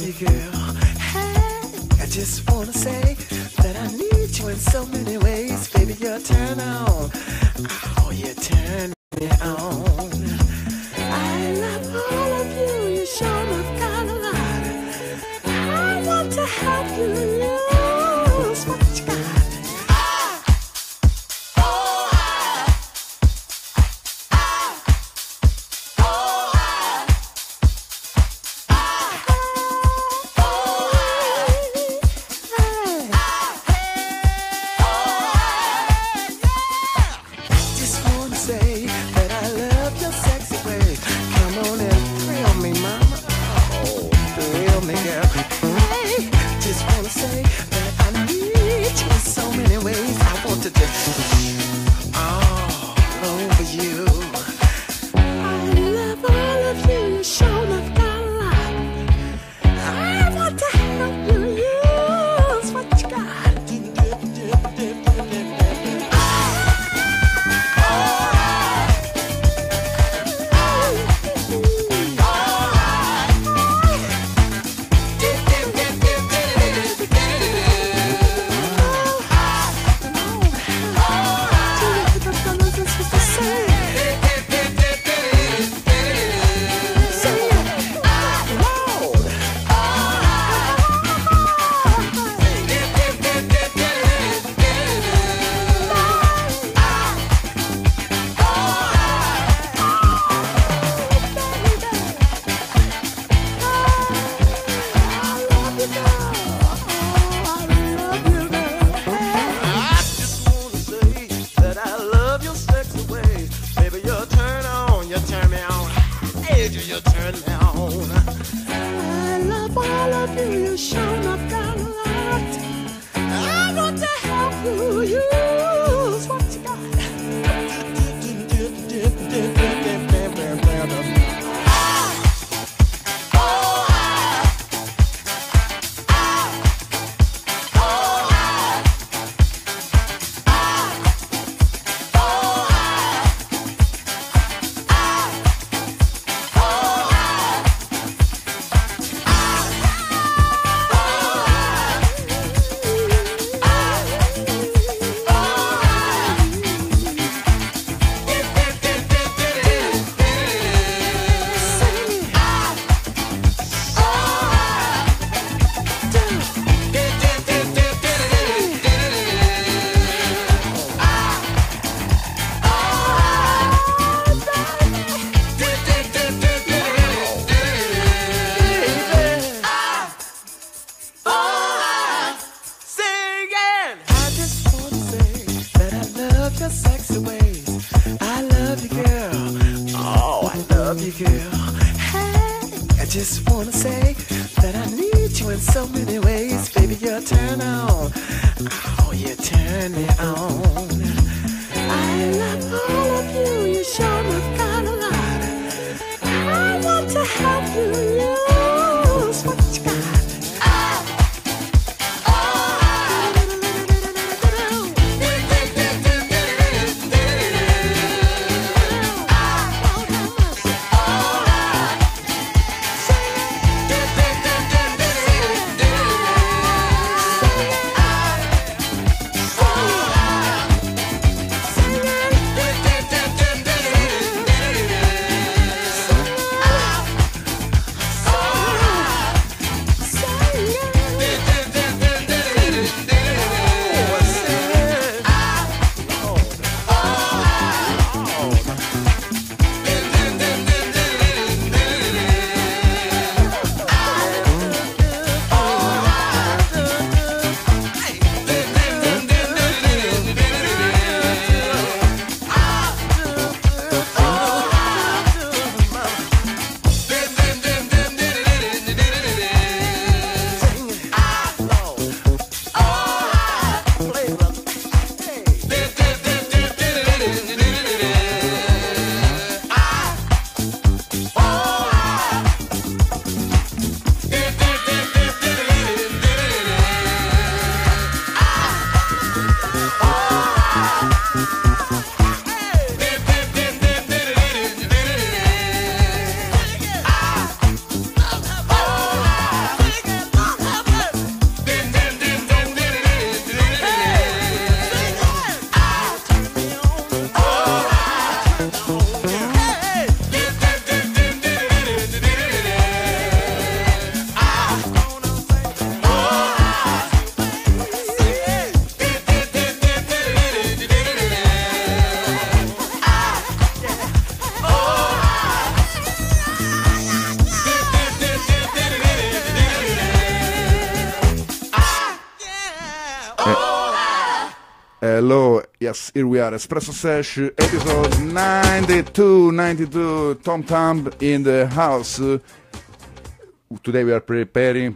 you, girl. Hey, I just wanna say that I need you in so many ways. Baby, you're turn on. Oh, you turn me on. I love all of you. You sure have got a lot. I want to help you lose what you got. Hello, yes, here we are, Espresso Sesh, episode 92, Tom Thump in the house. Today we are presenting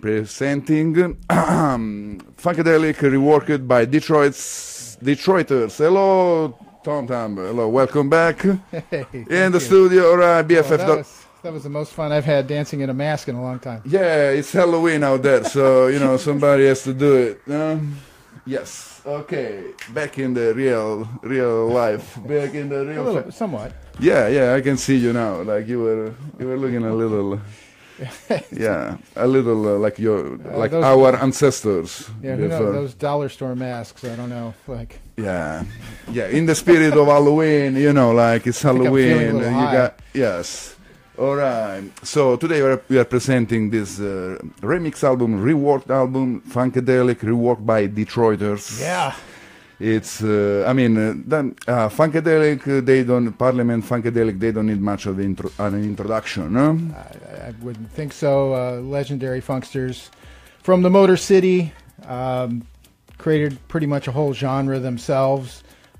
Funkadelic, reworked by Detroiters. Hello, Tom Thump, hello, welcome back. Hey, in the studio, all right, BFF. Well, that was the most fun I've had dancing in a mask in a long time. Yeah, it's Halloween out there, so, you know, somebody has to do it. Yes, okay, back in the real life, back in the real... somewhat. Yeah, I can see you now, like you were looking a little... yeah, a little like our ancestors. Yeah, who knows, those dollar store masks, I don't know, like... Yeah, in the spirit of Halloween, you know, like it's Halloween, yes. All right, so today we are presenting this remix album, Reworked album, Funkadelic, reworked by Detroiters. Yeah. It's, Funkadelic, Parliament Funkadelic, they don't need much of an introduction, no? I wouldn't think so. Legendary funksters from the Motor City, created pretty much a whole genre themselves.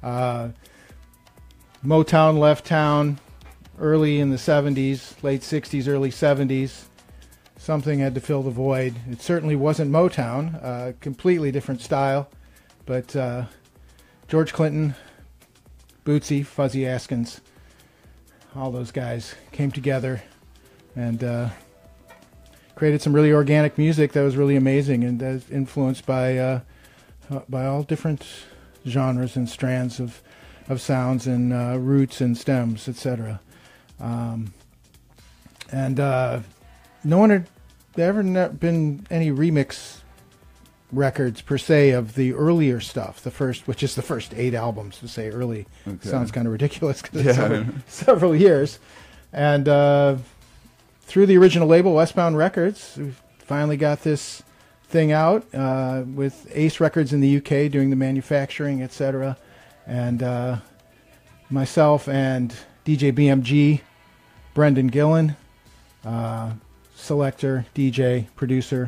Motown left town early in the 70s, late 60s, early 70s. Something had to fill the void. It certainly wasn't Motown, completely different style, but George Clinton, Bootsy, Fuzzy Askins, all those guys came together and created some really organic music that was really amazing and influenced by all different genres and strands of sounds and roots and stems, etc. No one had ever been any remix records per se of the earlier stuff, which is the first 8 albums. To say early sounds kind of ridiculous because it's several years. And through the original label, Westbound Records, we finally got this thing out with Ace Records in the UK doing the manufacturing, etc. And myself and DJ BMG, Brendan Gillen, selector, DJ, producer,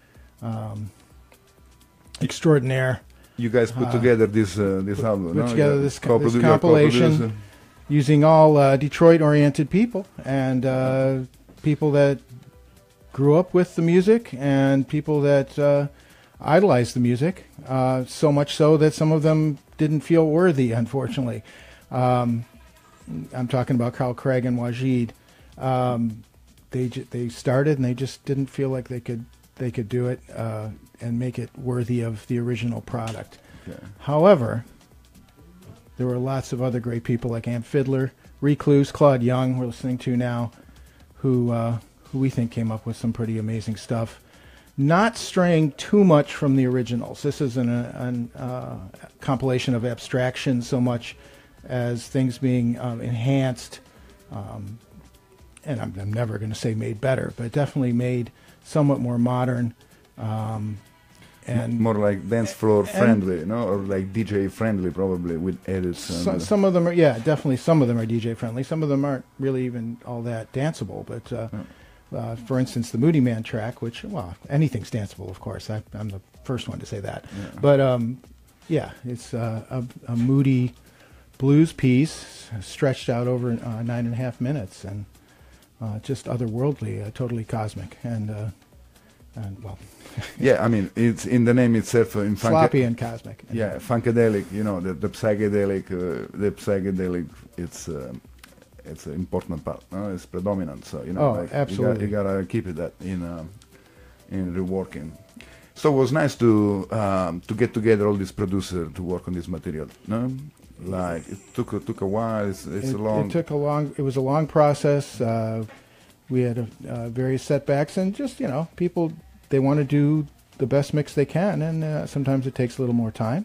extraordinaire. You guys put together this album, put together this compilation using all Detroit-oriented people and people that grew up with the music and people that idolized the music, so much so that some of them didn't feel worthy, unfortunately. I'm talking about Carl Craig and Wajid. They started and they just didn't feel like they could do it and make it worthy of the original product. Okay. However, there were lots of other great people like Amp Fiddler, Recluse, Claude Young, we're listening to now, who we think came up with some pretty amazing stuff. Not straying too much from the originals. This is a compilation of abstraction so much as things being enhanced, and I'm never going to say made better, but definitely made somewhat more modern, and more like dance floor friendly, no, or like DJ friendly, probably with edits. Some of them are, definitely. Some of them are DJ friendly. Some of them aren't really even all that danceable. But for instance, the Moody Man track, which anything's danceable, of course. I'm the first one to say that. Yeah. But it's a moody blues piece stretched out over 9.5 minutes, and just otherworldly, totally cosmic, and well. Yeah, I mean, it's in the name itself. Sloppy and cosmic. Yeah, Funkadelic, you know, the psychedelic, it's an important part, no? It's predominant, so, you know, absolutely. You gotta keep it that in reworking. So it was nice to get together all these producers to work on this material, no? Like, it took a while, it was a long process. We had various setbacks, and just, you know, people, they want to do the best mix they can, and sometimes it takes a little more time.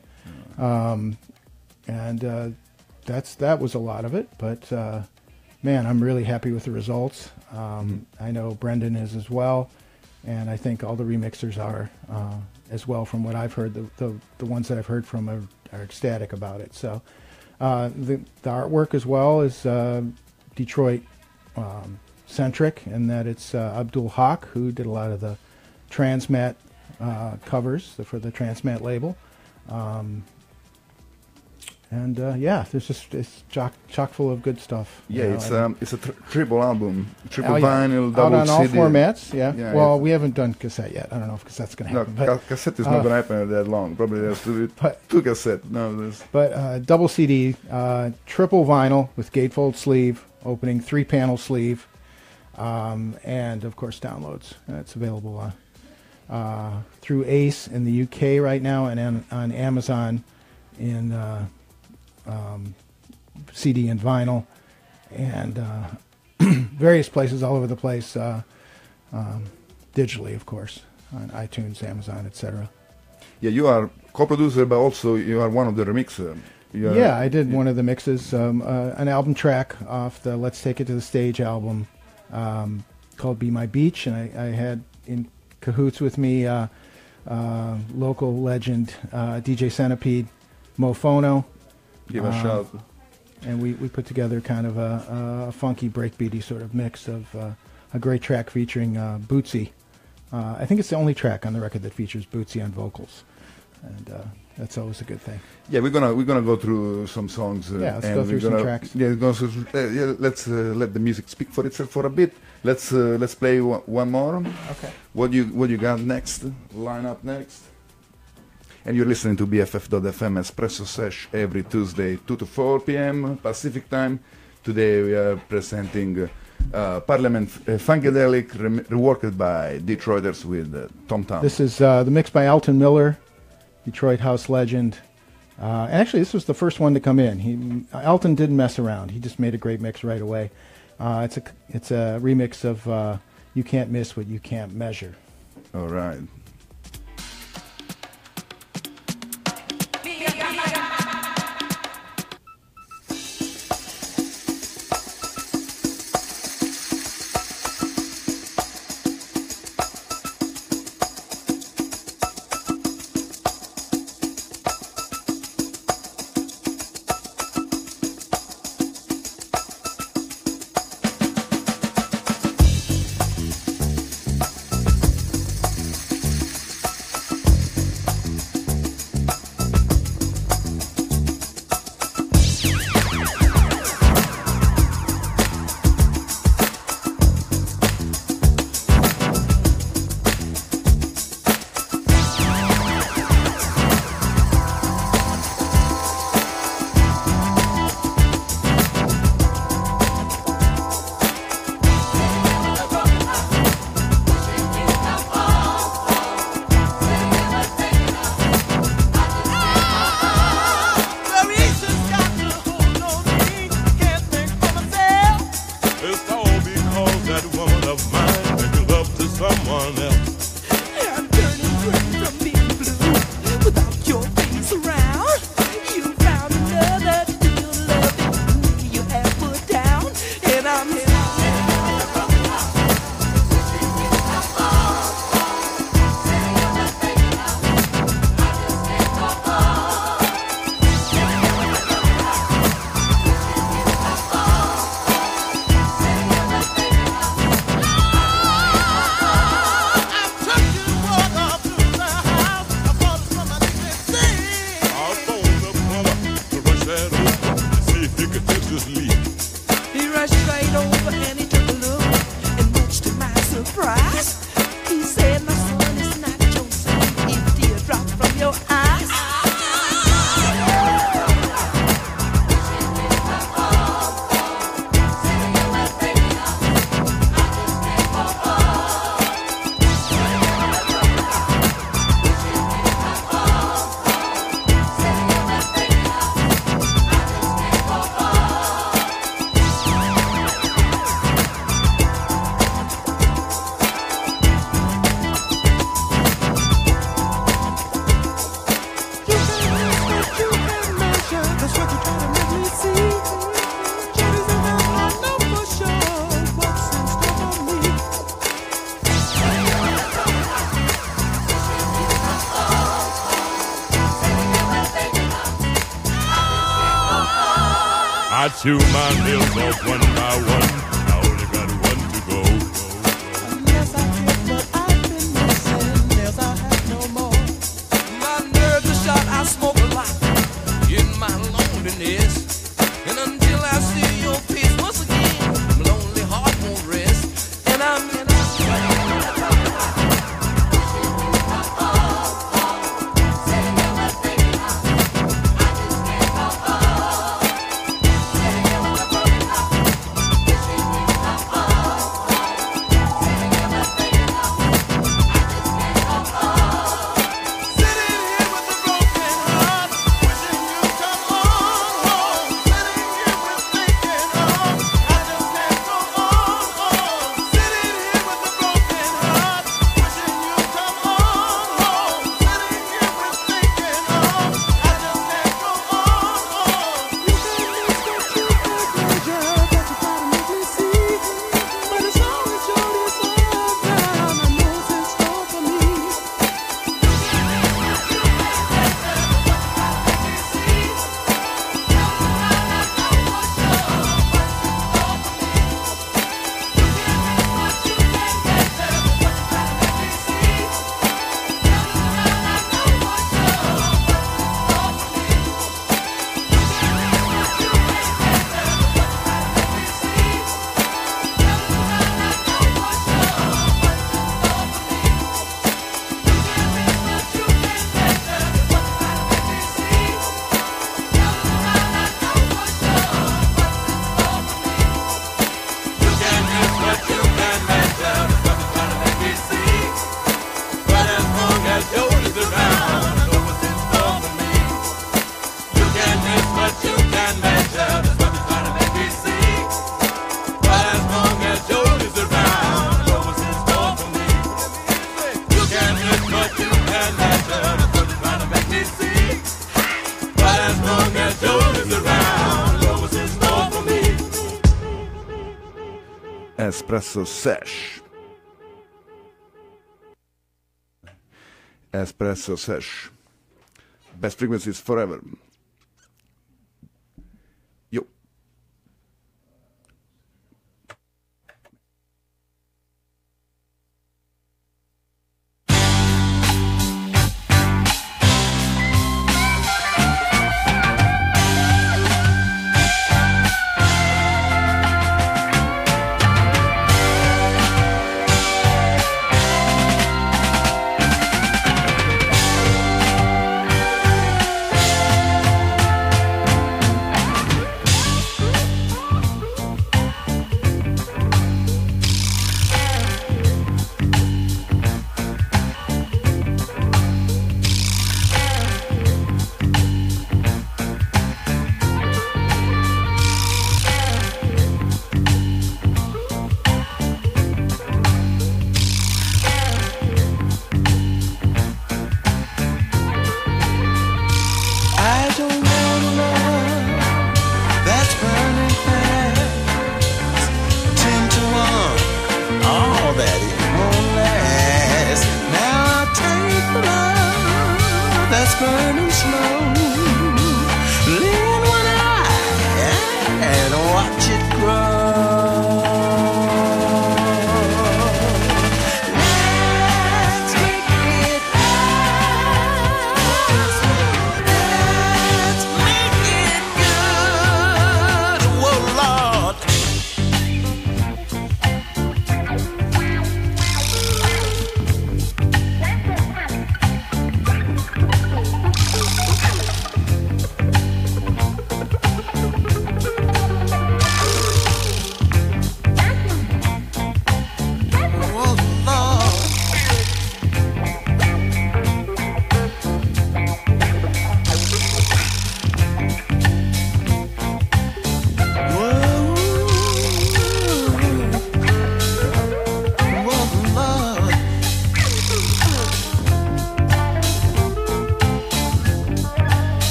That was a lot of it, but man, I'm really happy with the results. I know Brendan is as well, and I think all the remixers are as well. From what I've heard, the ones that I've heard from are ecstatic about it. So the artwork as well is Detroit centric, in that it's Abdul Haq, who did a lot of the Transmat covers for the Transmat label. And yeah, there's just it's chock full of good stuff. Yeah, it's a triple album, triple vinyl, out double on all CD. formats. Yeah. Well, we haven't done cassette yet. I don't know if cassette's going to happen. No, cassette is not going to happen that long. Probably there's two cassette. No, there's. But double CD, triple vinyl with gatefold sleeve, opening 3-panel sleeve, and of course downloads. It's available through Ace in the UK right now, and on Amazon in CD and vinyl, and various places all over the place, digitally, of course, on iTunes, Amazon, etc. Yeah, you are co-producer, but also you are one of the remixers. Yeah, I did one of the mixes, an album track off the Let's Take It to the Stage album called Be My Beach, and I had in cahoots with me local legend DJ Centipede, Mofono. Give a shout. And we put together kind of a funky breakbeaty sort of mix of a great track featuring Bootsy. I think it's the only track on the record that features Bootsy on vocals, and that's always a good thing. Yeah, we're gonna go through some songs. Let's go through some tracks. Yeah, let's let the music speak for itself for a bit. Let's play one more. Okay. What you got next? Line up next. And you're listening to BFF.FM Espresso Sesh every Tuesday, 2 to 4 p.m. Pacific time. Today we are presenting Parliament Funkadelic, reworked by Detroiters with Tom Thump. This is the mix by Alton Miller, Detroit house legend. And actually, this was the first one to come in. Alton didn't mess around. He just made a great mix right away. It's a remix of You Can't Miss What You Can't Measure. All right. I chew my nails off one by one. I only got one to go. Yes, I did, but I've been missing. Nails I have no more. My nerves are shot. I smoke a lot in my lonely Espresso Sesh. Espresso Sesh. Best frequencies forever. Yo.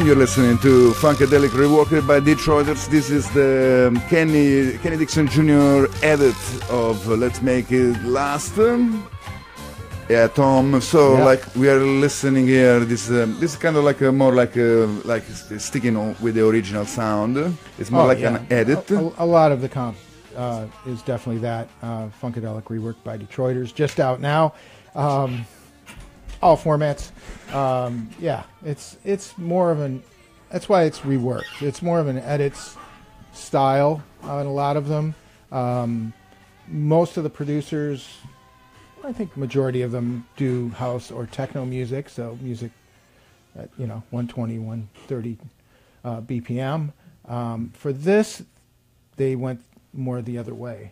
and you're listening to Funkadelic Reworked by Detroiters. This is the Kenny Dixon Jr. edit of Let's Make It Last. Yeah, Tom. So, like, we are listening here. This is kind of like more like sticking on with the original sound. It's more an edit. A lot of the comp is definitely that. Funkadelic Reworked by Detroiters, just out now. All formats. It's more of an. That's why it's reworked. It's more of an edits style on a lot of them. Most of the producers, I think majority of them, do house or techno music. So music at 120, 130 BPM. For this, they went more the other way,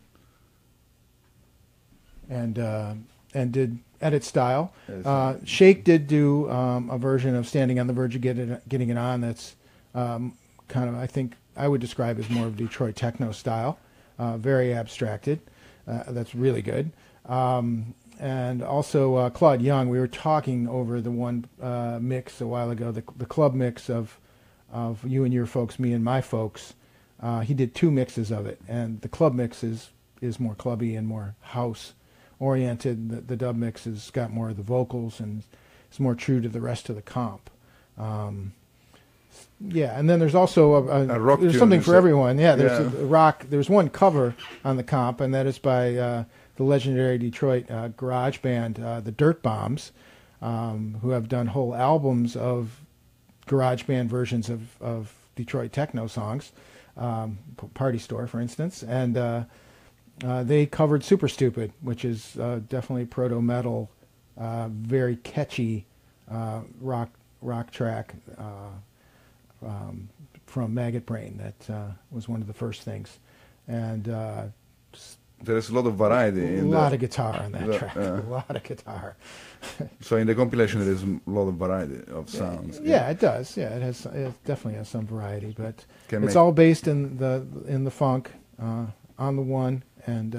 and did edit style. Shake did do a version of Standing on the Verge of Getting It On that's kind of, I think I would describe as more of Detroit techno style, very abstracted. That's really good. And also Claude Young, we were talking over the one mix a while ago, the club mix of You and Your Folks, Me and My Folks. He did two mixes of it, and the club mix is more clubby and more house oriented. The dub mix has got more of the vocals and it's more true to the rest of the comp. And then there's also there's something for everyone. Yeah, there's a rock. There's one cover on the comp, and that is by the legendary Detroit garage band, the Dirt Bombs, who have done whole albums of garage band versions of Detroit techno songs. Party Store, for instance, and they covered Super Stupid, which is definitely proto-metal, very catchy rock track from Maggot Brain. That was one of the first things. And there's a lot of variety. A lot of guitar on that track. A lot of guitar. So in the compilation there is a lot of variety of sounds. Yeah, it does. Yeah, it definitely has some variety, but it's all based in the funk, on the one, and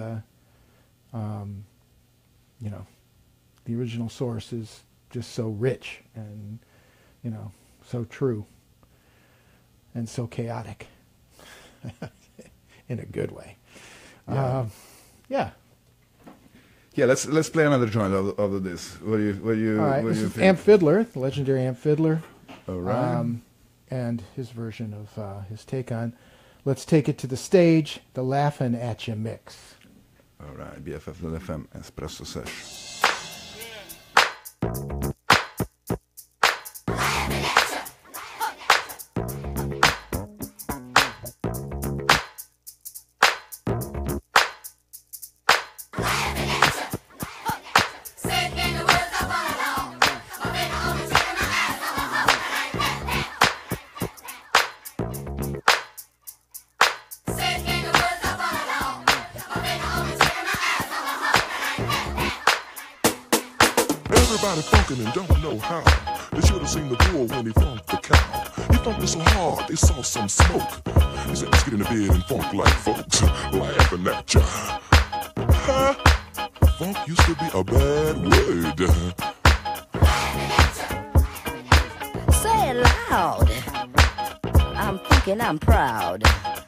the original source is just so rich and so true and so chaotic in a good way. Let's play another joint of this. What do you All right, what this do you is think? Amp Fiddler, the legendary Amp Fiddler. All right. And his version of his take on Let's Take It to the Stage, the Laughin' At Ya mix. All right, BFF.FM, Espresso Sesh. Everybody funkin' and don't know how. They should have seen the bull when he funked the cow. He funked it so hard, they saw some smoke. He said, let's get in the bed and funk like folks, laughing at ya. Ha! Funk used to be a bad word. Say it loud. I'm thinking I'm proud.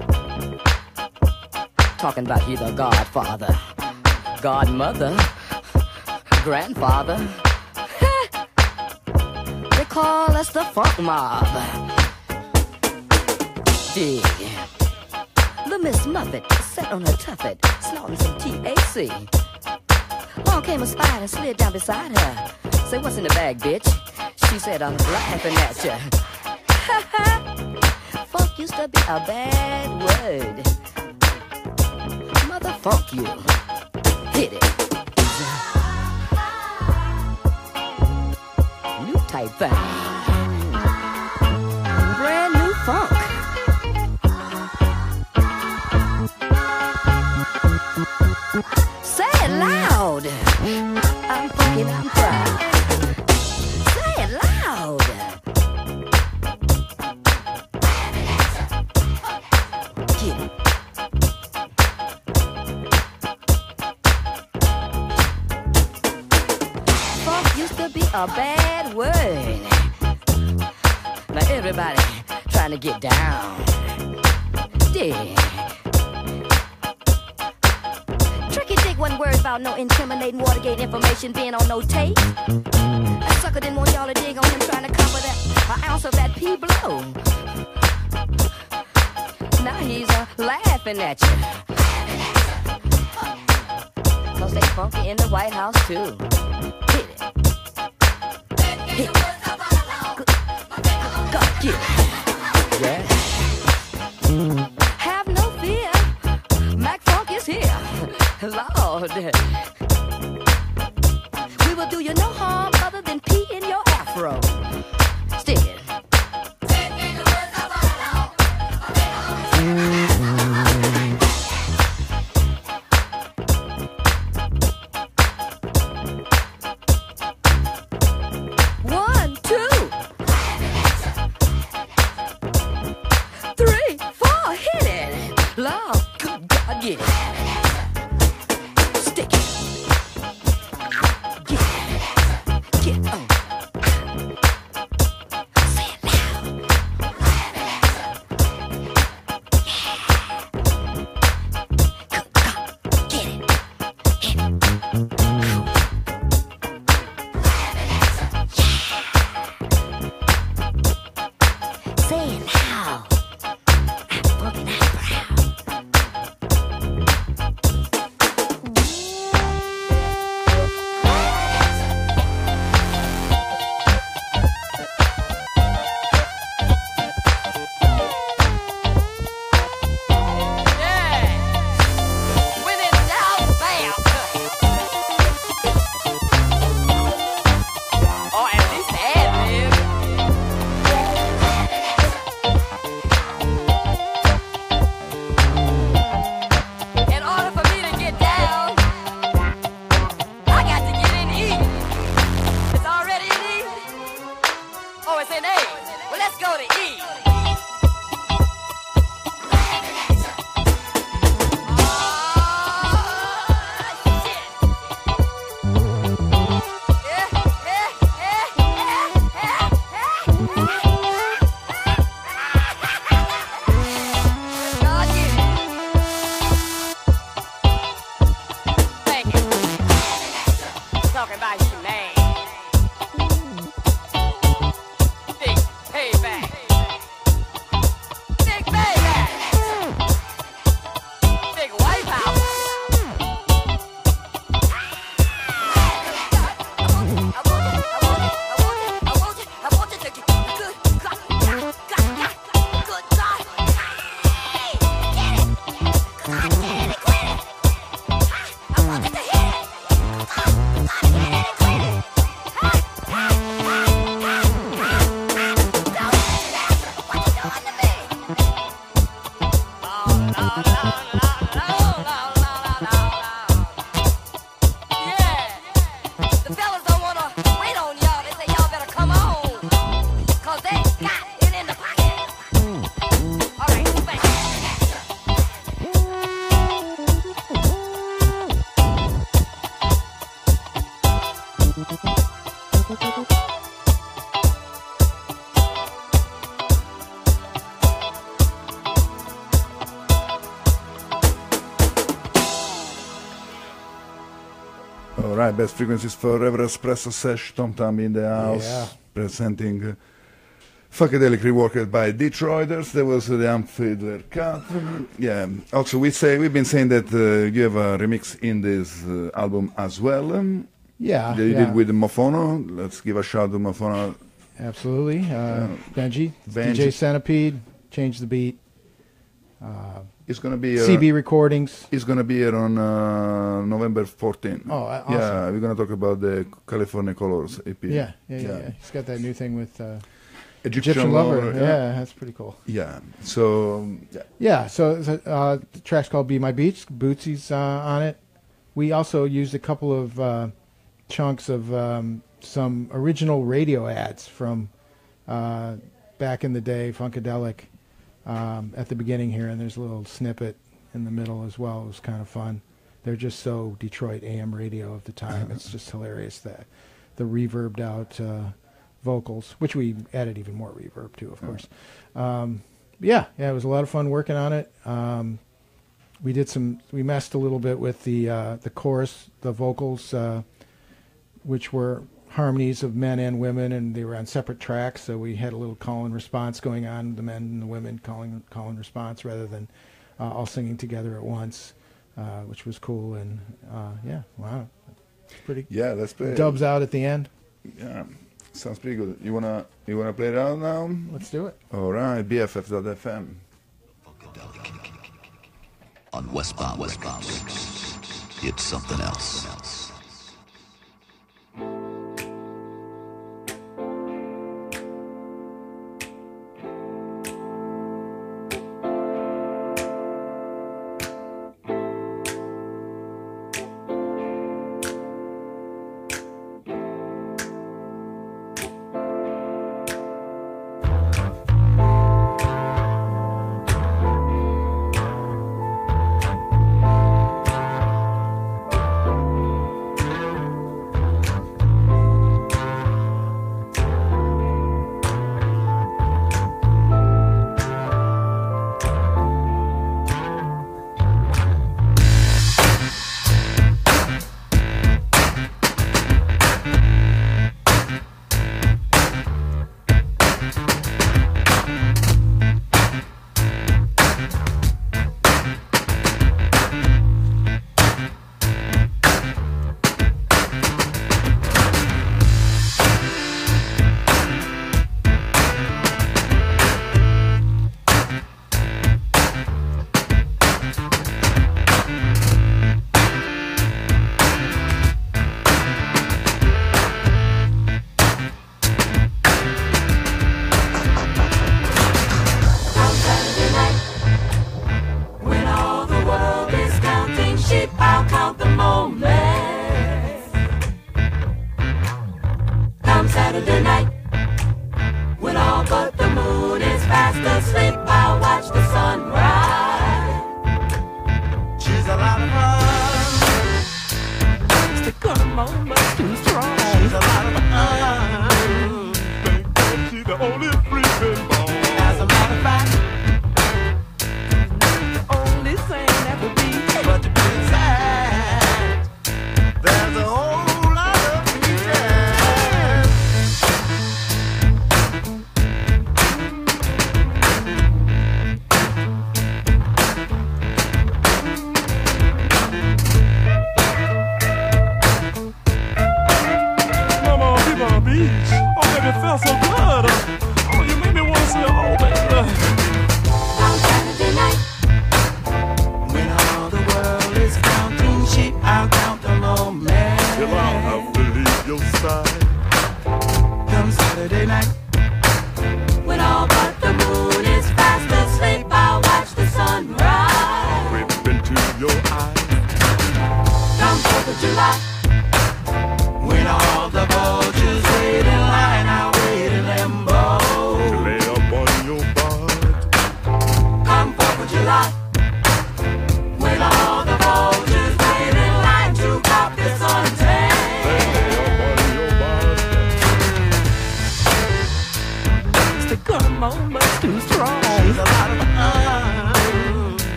Talking about you, the godfather, godmother, grandfather. They call us the funk mob. Dig. The Miss Muffet sat on her tuffet, snorting some TAC. Along came a spider and slid down beside her. Say, what's in the bag, bitch? She said, I'm laughing at ya. Funk used to be a bad word. Mother funk you. Hit it. New type thing. Brand new funk. Say it loud. I'm funkin', I'm proud. Say it loud. Get it. Funk used to be a bad word. Now everybody trying to get down. Yeah. Tricky Dick wasn't worried about no incriminating Watergate information being on no tape. That sucker didn't want y'all to dig on him trying to cover that an ounce of that pea blow. Now he's laughing at you. 'Cause they funky in the White House too. Hit it. Hit it. Go get it. Yeah. Have no fear. Mac Funk is here. Lord. We will do you no harm other than pee in your afro. Stick it. One, two, 3, 4, hit it. Lord, good God, get it. Stick it. Get it. Get it. Say it loud. Good God, get it. Hit it. Say it now. I'm looking at brown. Alright, best frequencies for Espresso Sesh, Tom Thump in the house, presenting Funkadelic Reworked by Detroiters. There was the Fiddler cut. Yeah, also we've been saying that you have a remix in this album as well. Yeah. That you did with Mofono. Let's give a shout to Mofono. Absolutely. Benji, DJ Centipede, Change the Beat. It's going to be CB Recordings. It's going to be here on November 14th. Oh, awesome. Yeah, we're going to talk about the California Colors EP. Yeah. He's got that new thing with Egyptian Lover. Yeah, that's pretty cool. Yeah. So. So the track's called "Be My Beach." Bootsy's on it. We also used a couple of chunks of some original radio ads from back in the day, Funkadelic. At the beginning here, and there's a little snippet in the middle as well. It was kind of fun. They're just so Detroit AM radio of the time. It's just hilarious, that the reverbed out vocals, which we added even more reverb to, of course. Yeah, it was a lot of fun working on it. We messed a little bit with the chorus, the vocals, which were harmonies of men and women, and they were on separate tracks, so we had a little call and response going on, the men and the women call and response rather than all singing together at once, which was cool. And yeah, wow, it's pretty. Yeah, that's pretty. Dubs out at the end. Yeah, sounds pretty good. You wanna play it out now? Let's do it. All right, BFF.FM. Funkadelic. On Westbound Records. It's something else.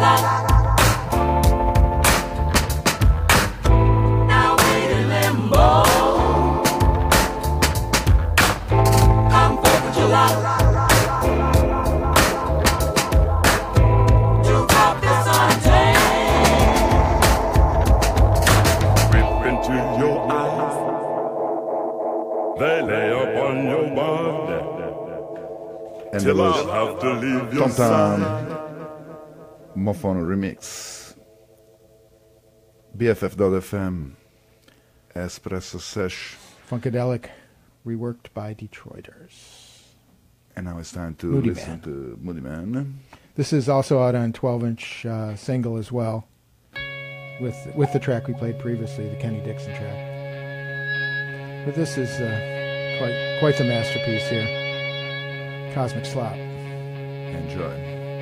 Till I'll have to leave your side. Mophon remix. BFF.FM. Espresso Sesh. Funkadelic, reworked by Detroiters. And now it's time to Moody listen Man. to Moody Man. This is also out on 12-inch single as well, with the track we played previously, the Kenny Dixon track. But this is quite the masterpiece here. Cosmic Slop. Enjoy.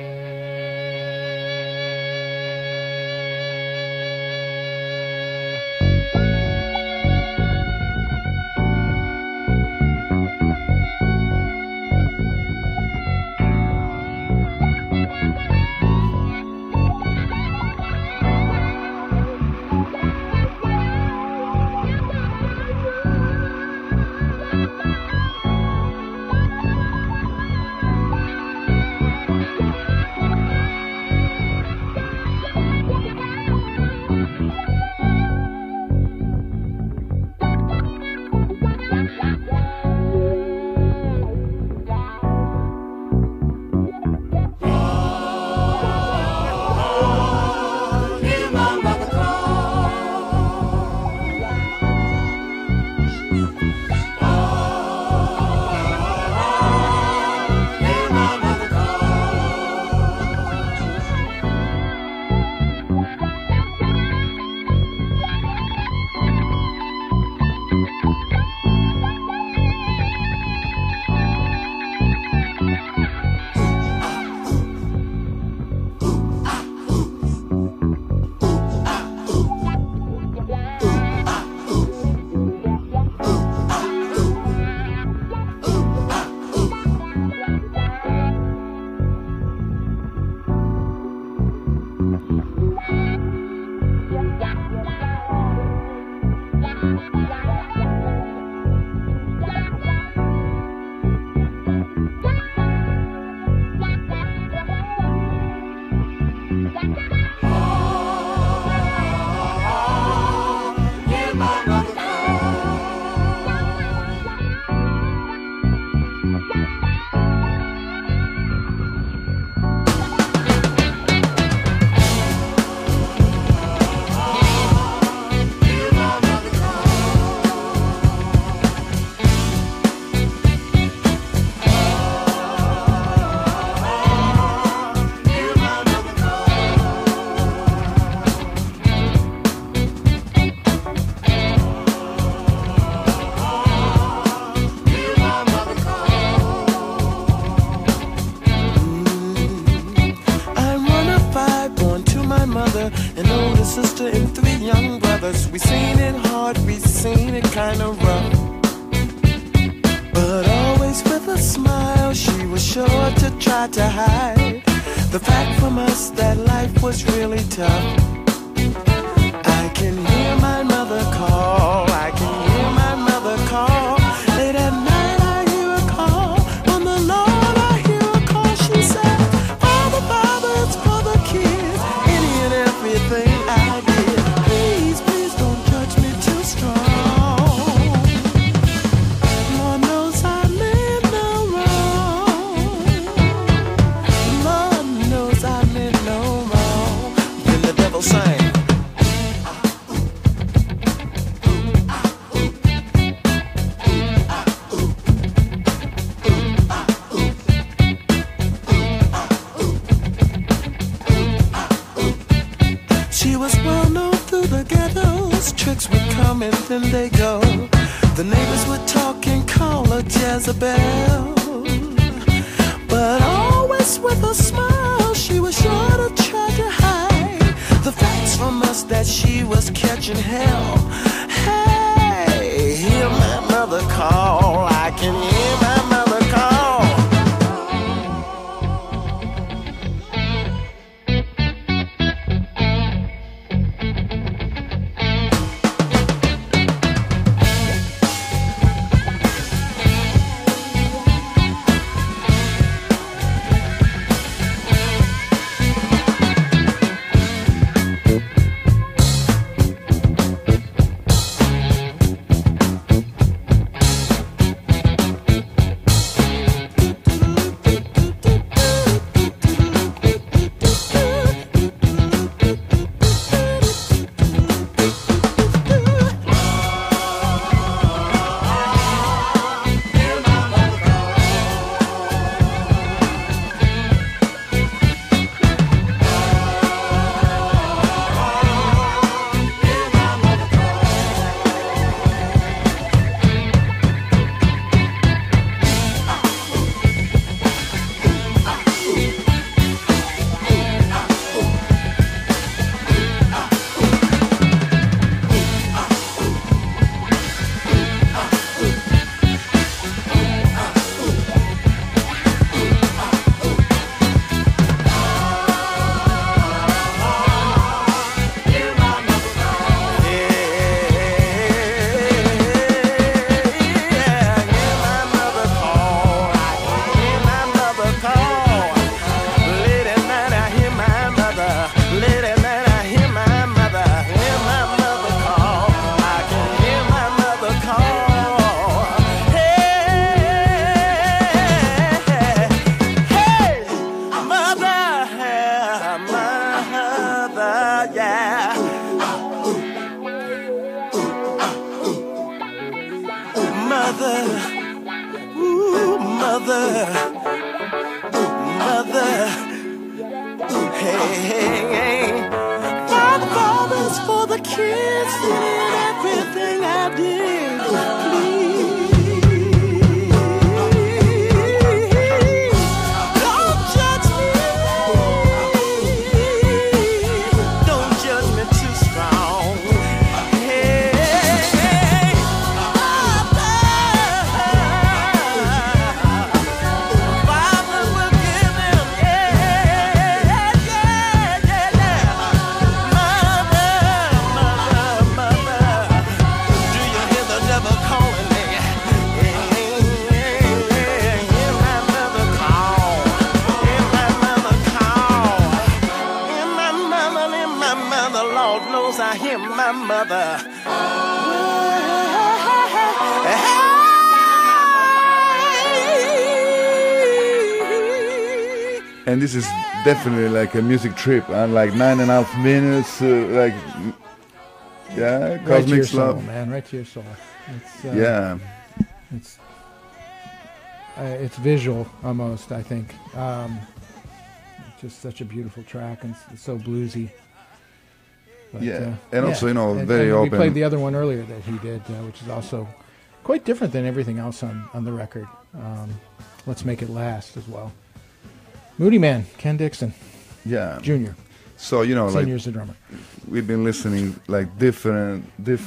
sister and 3 young brothers. We seen it hard, we seen it kinda rough, but always with a smile. She was sure to try to hide the fact from us that life was really tough. I can hear my mother call, I can hear my mother call. Late at night I hear a call, on the Lord I hear a call. She said, Father, Father, it's for the kids, any and everything I did. Please, please don't judge me too strong. Lord knows I meant no wrong. Lord knows I meant no wrong. Then the devil sang. She was well known through the ghettos. Tricks would come and then they go. The neighbors would talk and call her Jezebel, but always with a smile. She was sure to try to hide the facts from us that she was catching hell. Hey, hear my mother call, I can hear my mother call. yeah. Mother, ooh, mother, mother, hey, hey, hey. Father's for the kids in everything I did. Please, don't judge me. Don't judge me too strong. Hey, Father will give him, I hear my mother. And this is definitely like a music trip, and like 9.5 minutes, like yeah, Right to Cosmic your soul, Love, man. Right to your soul. It's, yeah. It's visual almost. I think. Just such a beautiful track, and it's so bluesy. But, Yeah, and also, you know, and very we open. played the other one earlier that he did, which is also quite different than everything else on the record. Let's Make It Last as well. Moody Man, Ken Dixon, Yeah. Jr. So, you know, like Senior's the drummer. we've been listening like different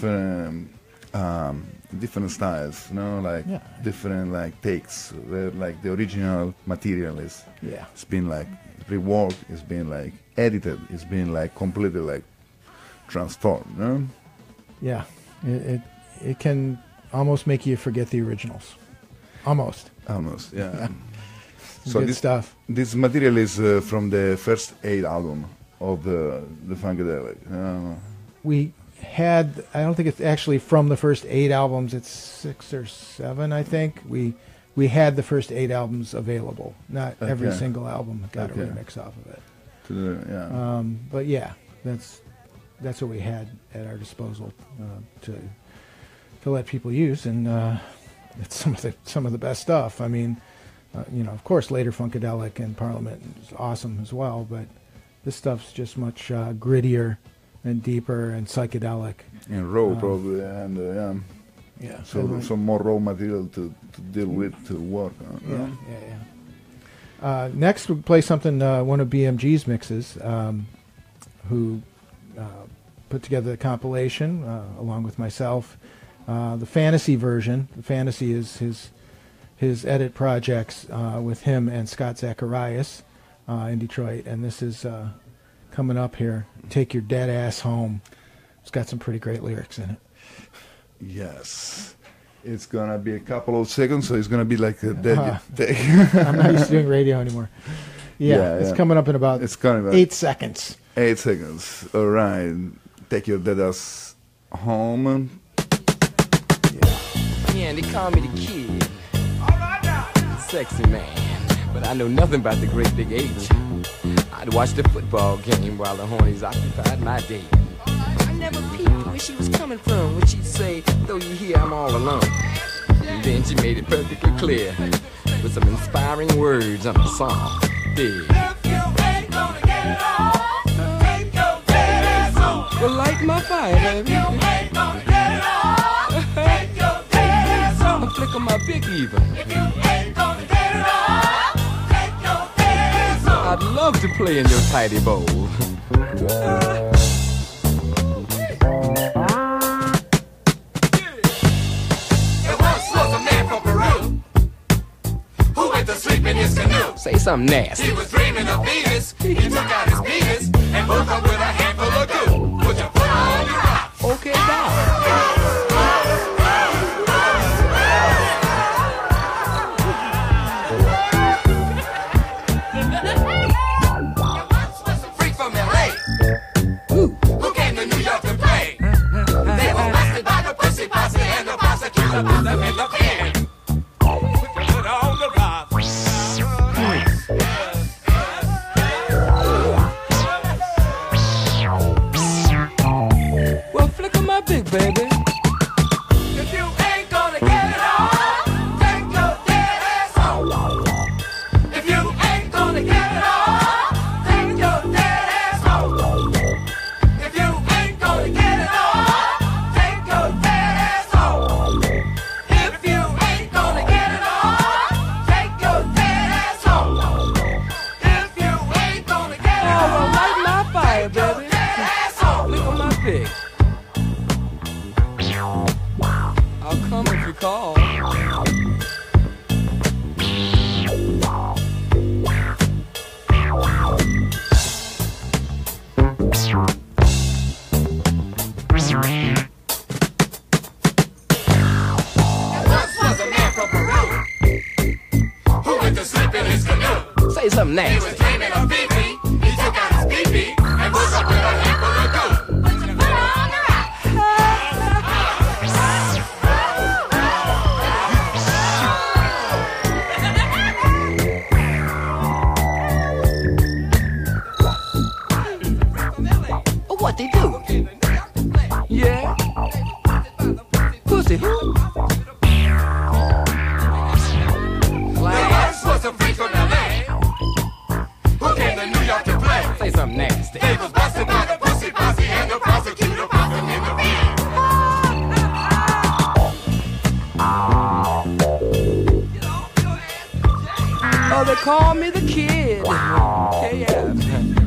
styles, you know, like Yeah. different like takes. Where like the original material is, Yeah. it's been like reworked, it's been like edited, it's been like completely like transformed, you know? Yeah, it can almost make you forget the originals. Almost. Almost, yeah. Yeah. So Good this stuff. This material is from the first 8 album of the Funkadelic. We had, I don't think it's actually from the first 8 albums, it's 6 or 7, I think. We had the first 8 albums available. Not every Okay. single album got Okay. a remix off of it. Yeah. But yeah, that's what we had at our disposal to let people use, and it's some of the best stuff. I mean, you know, of course, later Funkadelic and Parliament is awesome as well, but this stuff's just much grittier and deeper and psychedelic. And raw probably, and Yeah. so some more raw material to deal with, to work on. Yeah. Next, we'll play something, one of BMG's mixes, who put together the compilation along with myself. The Fantasy version. The Fantasy is his edit projects with him and Scott Zacharias in Detroit, and this is coming up here. Take Your Dead Ass Home. It's got some pretty great lyrics in it. Yes. It's gonna be a couple of seconds, so it's gonna be like a dead take. I'm not used to doing radio anymore. Yeah, it's coming up in about It's coming up. 8 seconds. 8 seconds. All right. Take Your Dead Ass Home. Yeah, and they call me the kid. Sexy man. But I know nothing about the great big H. I'd watch the football game while the hornies occupied my day. I never peeped where she was coming from when she'd say, though you hear I'm all alone. And then she made it perfectly clear with some inspiring words on a song. Dig. Well, light my fire, baby. I'm flicking my big even. I'd love to play in your tidy bowl. There once was a man from Peru who went to sleep in his canoe. Say something nasty. He was dreaming of Venus. He took out his penis and woke up with a handful of goo. Put your foot on your rock. Okay, down. Who came to New York to play? They were busted by the pussy posse and the prosecutor put them in the pen. Put on the rock. my big baby. If you ain't gonna get it on, take your dead ass home. If you ain't gonna get it on, take your dead ass home. If you ain't gonna get it on, take your dead ass home. If you ain't gonna get it on, take your dead ass home. If you ain't gonna get it on, Oh, light my fire, baby. Look on my pig. I'll come if you call. once was a man from Peru who went to sleep in his canoe. Say something He nasty. was dreaming of pee-pee. He took out his pee-pee and woke up with a handful of goo. Put your foot on the rock. What they do? Yeah. Pussy who? The once was a freak from L.A. who came to New York to play. Say something nasty. They was busted by the pussy posse and the prosecutor popped him in the beat. Oh, they call me the kid. KF.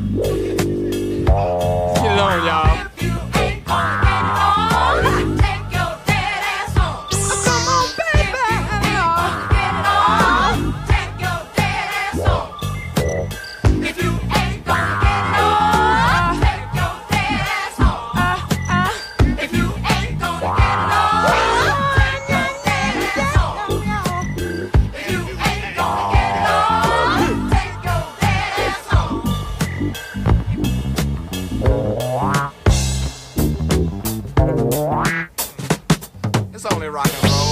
Get along, y'all. If you ain't gonna get it on, take your dead ass home. Come on, baby. Get it on, take your dead ass home. If you ain't gonna get it on, take your dead ass home. If you ain't gonna get it on, take your dead ass home. If you ain't gonna get it on, take your dead ass home. It's only rock and roll.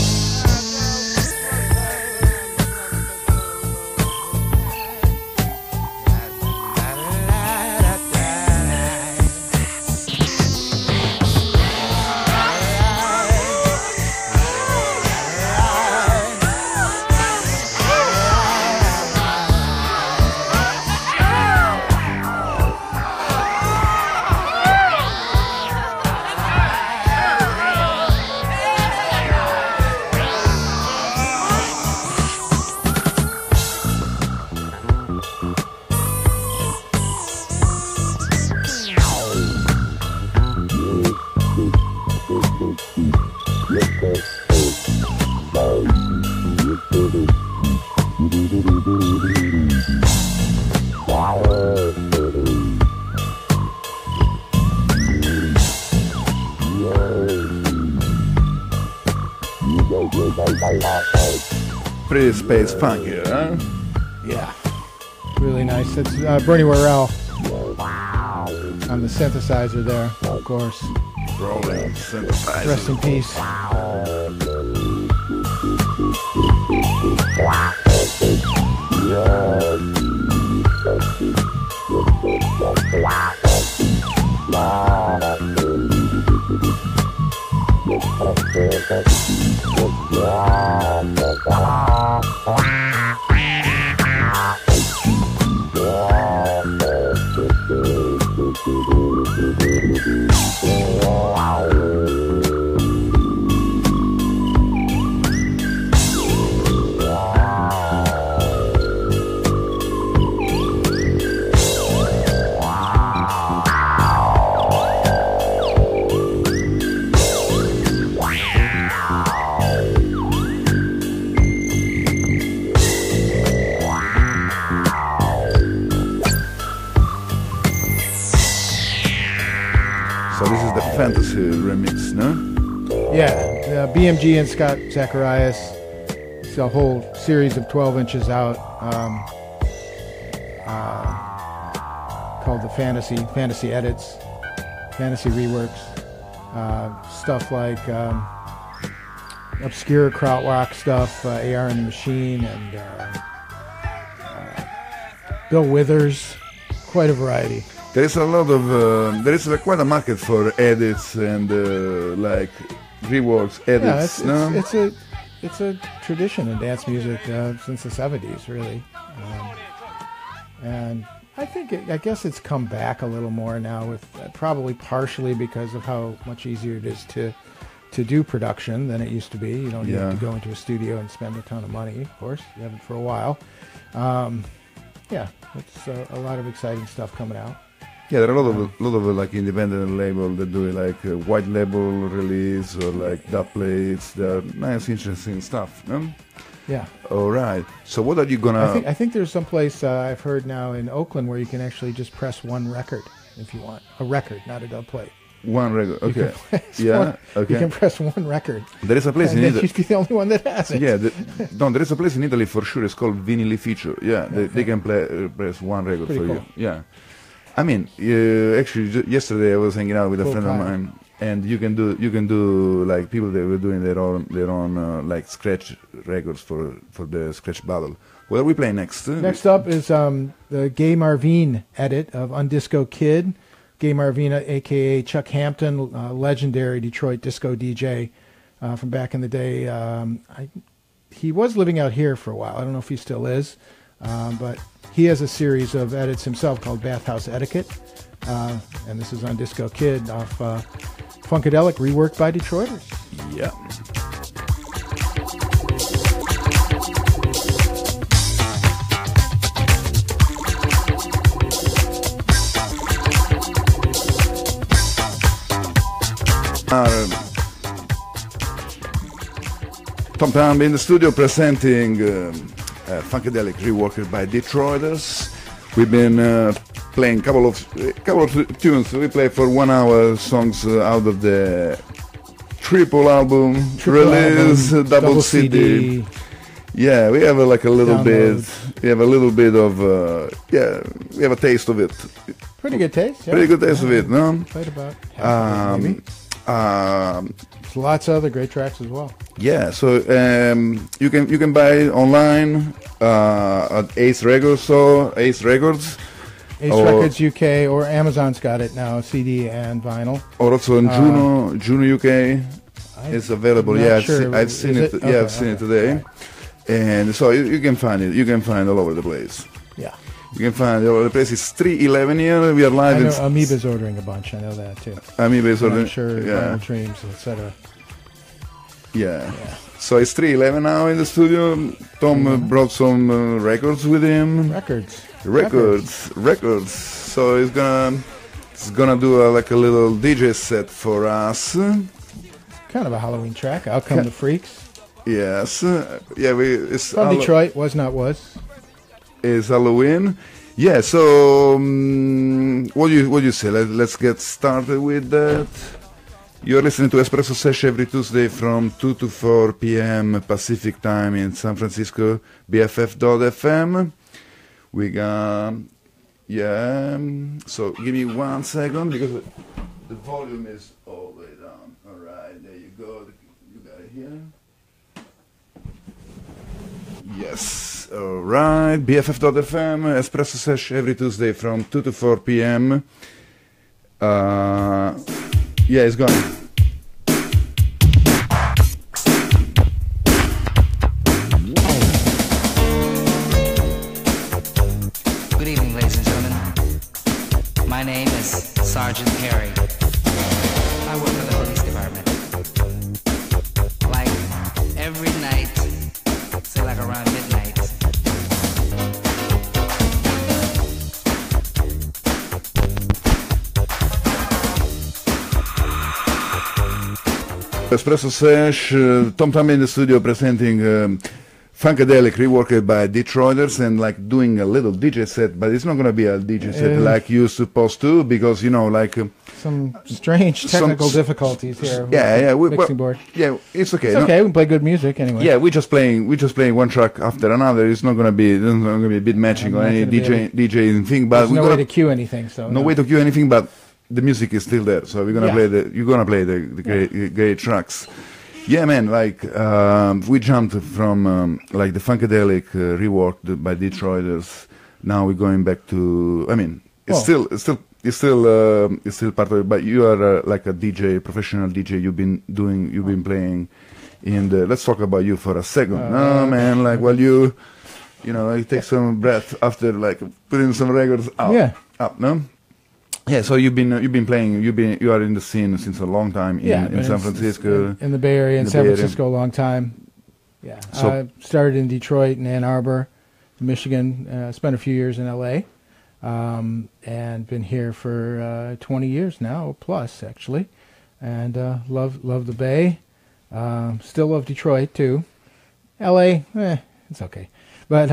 Pretty space funky, huh? Yeah, really nice. That's Bernie Worrell on the synthesizer there, of course. Rolling synthesizer. Rest in peace. So this is the fantasy remix, no? Yeah, BMG and Scott Zacharias. It's a whole series of 12 inches out called the Fantasy Edits, Fantasy Reworks. Stuff like obscure krautrock stuff, AR and the Machine, and Bill Withers. Quite a variety. There is a lot of there is quite a market for edits and like reworks, edits. It's a tradition in dance music since the 70s, really, and I guess it's come back a little more now, with probably partially because of how much easier it is to do production than it used to be. You don't have to go into a studio and spend a ton of money. Of course, you haven't for a while. It's a lot of exciting stuff coming out. Yeah, there are a lot of like independent label that do like white label release or like dub plates. They're nice, interesting stuff. No? Yeah. All right. So what are you gonna? I think there's some place I've heard now in Oakland where you can actually just press one record if you want. A record, not a dub plate. One record. Okay. Okay. You can press one record. There is a place in Italy. You'd be the only one that has it. Yeah. There is a place in Italy for sure. It's called Vinilificio. Yeah. They can press one record Pretty for cool. you. Yeah. I mean, actually, yesterday I was hanging out with a friend of mine, and you can do like people that were doing their own like scratch records for the scratch battle. What are we playing next? Next up is the Gay Marvine edit of Undisco Kid. Gay Marvine, a.k.a. Chuck Hampton, legendary Detroit disco DJ from back in the day. He was living out here for a while. I don't know if he still is, but he has a series of edits himself called Bathhouse Etiquette, and this is Undisco Kid off Funkadelic, reworked by Detroiters. Yeah. Tom Thump in the studio presenting Funkadelic, reworked by Detroiters. We've been playing couple of tunes. We play for 1 hour songs out of the triple album release, double CD. Yeah, we have like a little bit. We have a little bit of we have a taste of it. Pretty good taste. Yeah. Pretty good taste of it, no? Played about half of it, maybe. There's lots of other great tracks as well. Yeah, so you can buy online at Ace Records Ace Records UK, or Amazon's got it now, CD and vinyl. Or also in Juno UK is available. Yeah, sure. I've seen it. Okay, I've seen it today, right. And so you can find it. You can find all over the place. Yeah. You can find it all over the place. It's 311 here. We are live. I know Amoeba's ordering a bunch. I know that too. Amoeba's ordering. I'm sure. Vinyl Dreams, etc. Yeah. So it's 311 now in the studio. Tom brought some records with him. Records. So he's gonna do like a little DJ set for us. Kind of a Halloween track. Out Come the Freaks. Yes. It's from Detroit. Was. Is Halloween. Yeah. So what do you say? Let's get started with that. You're listening to Espresso Sesh every Tuesday from 2 to 4 p.m. Pacific time in San Francisco, BFF.FM. We got, so give me 1 second because the volume is all the way down. All right, there you go. You got it here. Yes, all right. BFF.FM, Espresso Sesh every Tuesday from 2 to 4 p.m. Yeah, it's gone. Good evening, ladies and gentlemen. My name is Sergeant Perry. I work in the police department. Like every night, say like around midnight. Espresso Sesh, Tom Thump in the studio presenting Funkadelic, reworked by Detroiters, and like doing a little DJ set, but it's not going to be a DJ set like you're supposed to, because like some strange technical difficulties here. Mixing board. Yeah, it's okay. It's okay. We can play good music anyway. Yeah, we're just playing one track after another. It's not going to be a bit matching or any DJ thing. But there's no way to cue anything. So no way to cue anything, but the music is still there, so we're gonna play the great tracks. Yeah, man. Like we jumped from like the Funkadelic reworked by Detroiters. Now we're going back to. I mean, it's still it's still part of it. But you are like a DJ, professional DJ. You've been playing in the. Let's talk about you for a second. No, man, like while you know, like take some breath after like putting some records out. Yeah. Up, no. Yeah, so you've been playing. You are in the scene since a long time in San Francisco, in the Bay Area, in San Francisco, a long time. Yeah, so started in Detroit and Ann Arbor, Michigan. Spent a few years in L.A. And been here for 20 years now, plus actually, and love the Bay. Still love Detroit too. L.A. It's okay, but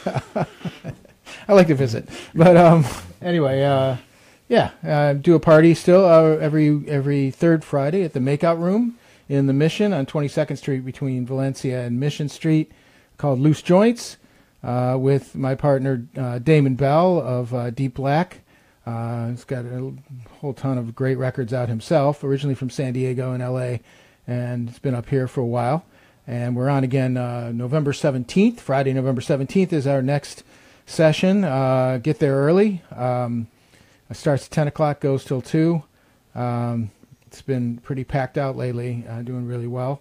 I like to visit. But anyway. Do a party still every third Friday at the Makeout Room in the Mission on 22nd Street between Valencia and Mission Street, called Loose Joints, with my partner Damon Bell of Deep Black. He's got a whole ton of great records out himself, originally from San Diego and L.A., and it's been up here for a while. And we're on again November 17th. Friday, November 17th is our next session. Get there early. It starts at 10 o'clock, goes till 2. It's been pretty packed out lately, doing really well.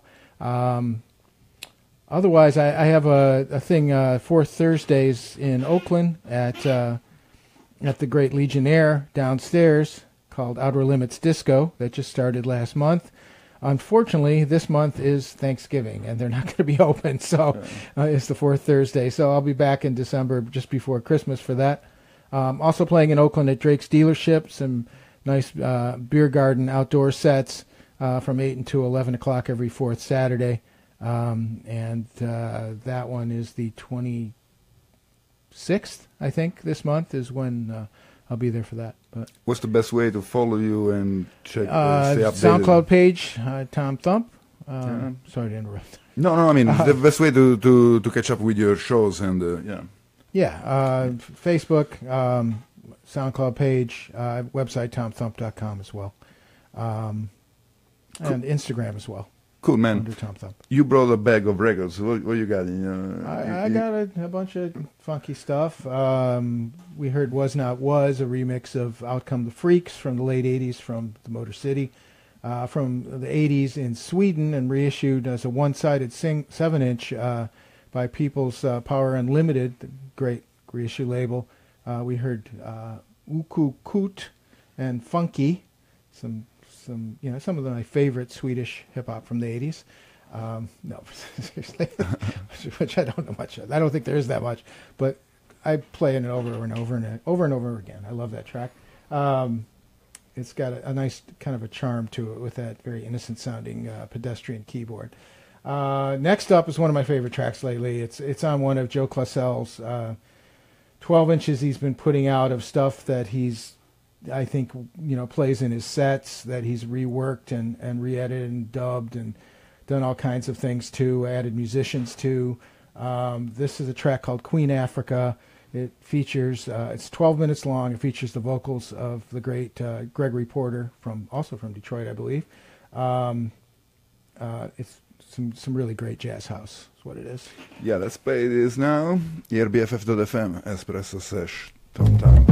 Otherwise, I have a thing, fourth Thursdays in Oakland at the Great Legionnaire downstairs called Outer Limits Disco that just started last month. Unfortunately, this month is Thanksgiving, and they're not going to be open, so it's the fourth Thursday. So I'll be back in December, just before Christmas for that. Also playing in Oakland at Drake's Dealership, some nice beer garden outdoor sets from 8 until 11 o'clock every fourth Saturday. And that one is the 26th, I think, this month is when I'll be there for that. But what's the best way to follow you and check stay updated? SoundCloud page, Tom Thump. Sorry to interrupt. No, I mean, the best way to catch up with your shows and, Facebook, SoundCloud page, website, tomthump.com as well. And Instagram as well. Cool, man. Under Tom Thump. You brought a bag of records. What you got? I got a bunch of funky stuff. We heard Was Not Was, a remix of Out Come the Freaks from the late 80s from the Motor City. From the 80s in Sweden and reissued as a one-sided 7-inch by People's Power Unlimited, the great reissue label. We heard Uku Kut and Funky, some of my favorite Swedish hip hop from the 80s. No, seriously, which I don't know much of. I don't think there is that much, but I play it over and over again. I love that track. It's got a nice kind of a charm to it with that very innocent sounding pedestrian keyboard. Next up is one of my favorite tracks lately. It's on one of Joe Clausel's 12 inches he's been putting out of stuff that he's, I think, plays in his sets, that he's reworked and re-edited and dubbed and done all kinds of things to, added musicians to. This is a track called Queen Africa. It features, it's 12 minutes long. It features the vocals of the great Gregory Porter, also from Detroit, I believe. It's some really great jazz house is what it is. Yeah, let's play this now. RBFF.FM, Espresso Sesh, Tom Thump.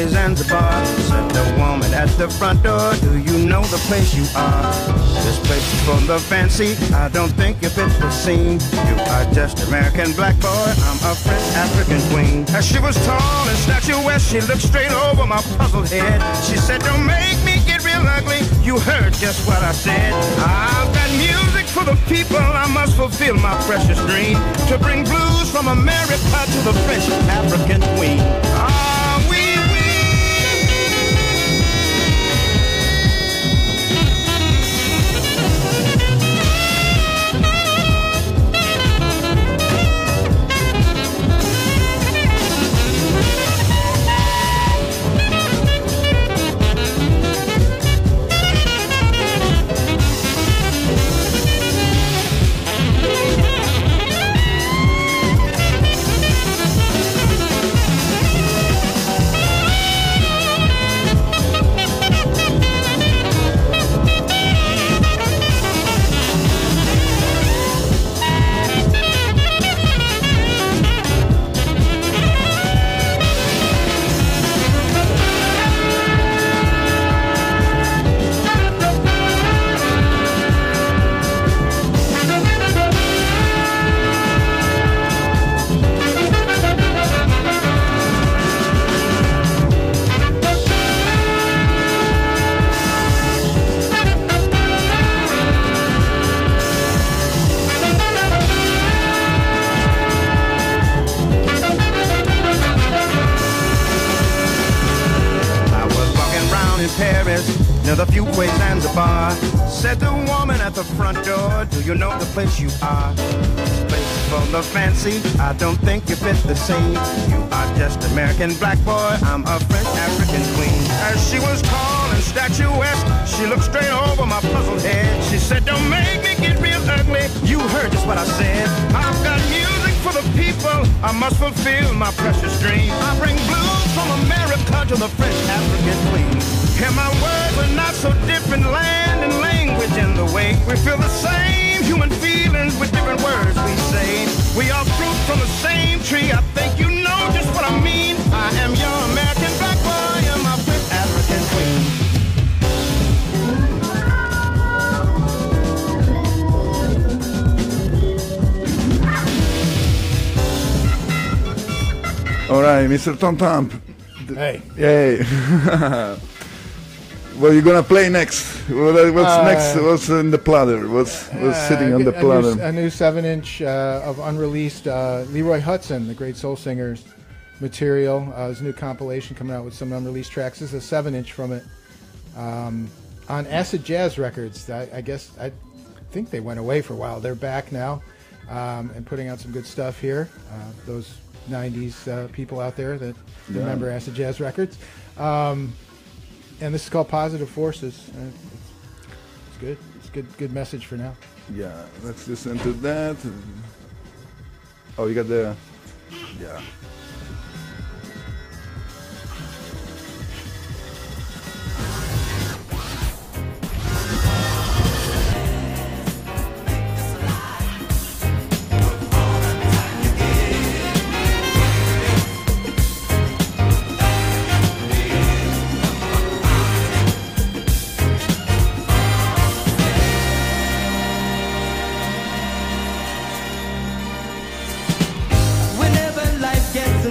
way Zanzibar. Said the woman at the front door, do you know the place you are? This place is for the fancy, I don't think you fit the scene. You are just American black boy, I'm a French African queen. As she was tall and statuesque, she looked straight over my puzzled head. She said, don't make me get real ugly, you heard just what I said. I've got music for the people, I must fulfill my precious dream to bring blues from America to the French African queen. Ah, oui, near the few ways Zanzibar. Said the woman at the front door, do you know the place you are? This place is for the fancy, I don't think you fit the scene. You are just American black boy, I'm a French African queen. As she was tall and statuesque, she looked straight over my puzzled head. She said, don't make me get real ugly, you heard just what I said. I've got music for the people, I must fulfill my precious dream. I bring blues from America to the French African queen. Hear my words are not so different, land and language in the way we feel the same human feelings with different words we say. We are fruit from the same tree, I think you know just what I mean. I am your American black boy, you're my French African queen. All right, Mr. Tom Thump. Hey. Hey. What are you gonna play next? What's next? What's in the platter? What's sitting on the platter? A new 7-inch of unreleased Leroy Hudson, the great soul singer's material. His new compilation coming out with some unreleased tracks. This is a 7-inch from it on Acid Jazz Records. I think they went away for a while. They're back now and putting out some good stuff here. Those 90s people out there that remember Acid Jazz Records. And this is called Positive Forces. It's good. It's good message for now. Yeah, let's listen to that. Oh, you got the... Yeah. Whenever life gets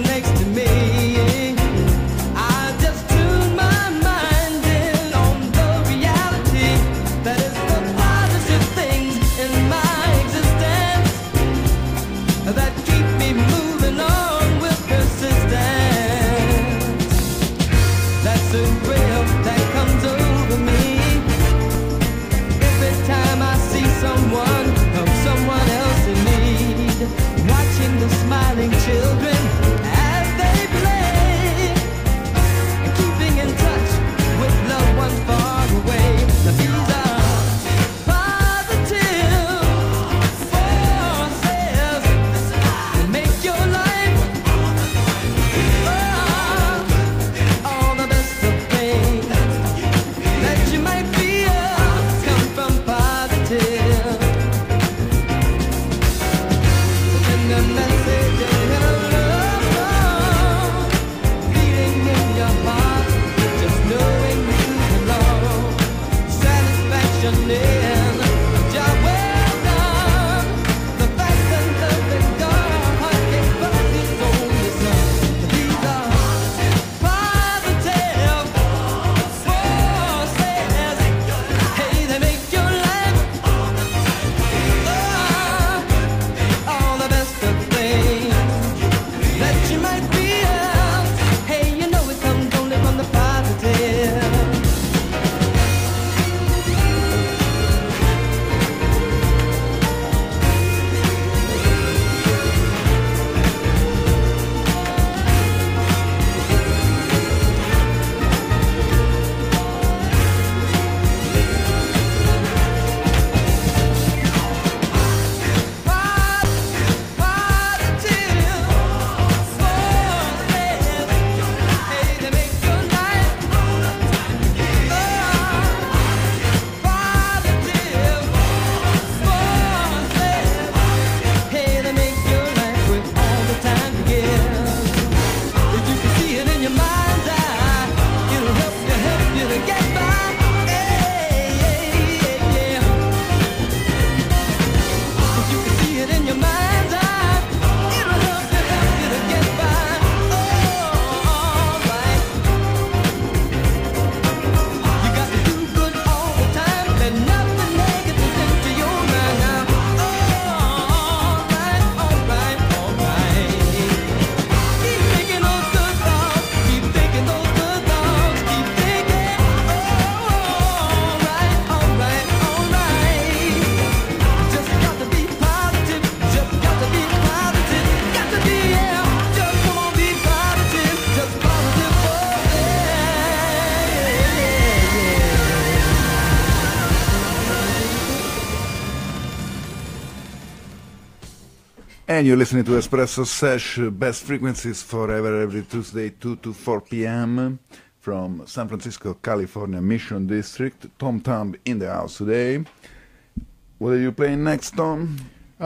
And you're listening to Espresso Sesh, best frequencies forever, every Tuesday, 2 to 4 p.m. from San Francisco, California, Mission District. Tom Thump in the house today. What are you playing next, Tom?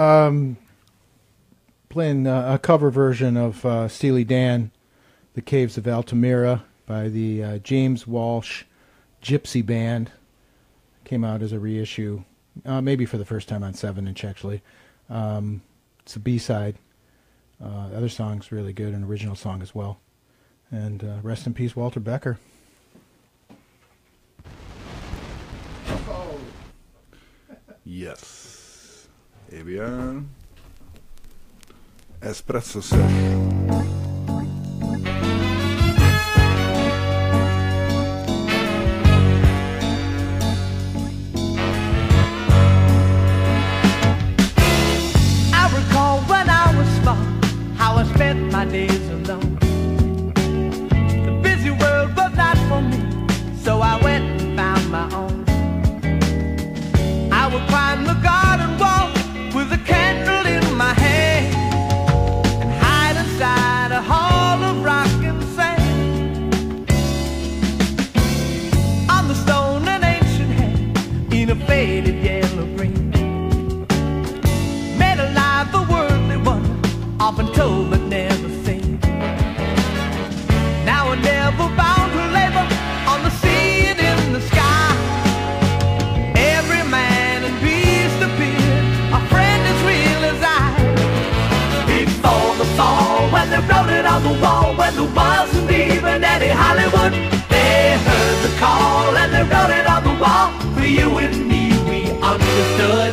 Playing a cover version of Steely Dan, The Caves of Altamira, by the James Walsh Gypsy Band. Came out as a reissue, maybe for the first time on 7-inch, actually. It's a B-side. The other song's really good, an original song as well. And rest in peace, Walter Becker. Yes. Here we are. Espresso Sesh. My days alone. The busy world was not for me, so I went and found my own. I would climb the garden wall with a candle in my hand and hide inside a hall of rock and sand. On the stone an ancient hand in a faded yellow green made alive the worldly wonder, often told but never seen. Now we're never bound to labor on the sea and in the sky. Every man and beast appeared, a friend as real as I. Before the fall, when they wrote it on the wall, when there wasn't even any Hollywood, they heard the call and they wrote it on the wall. For you and me, we understood.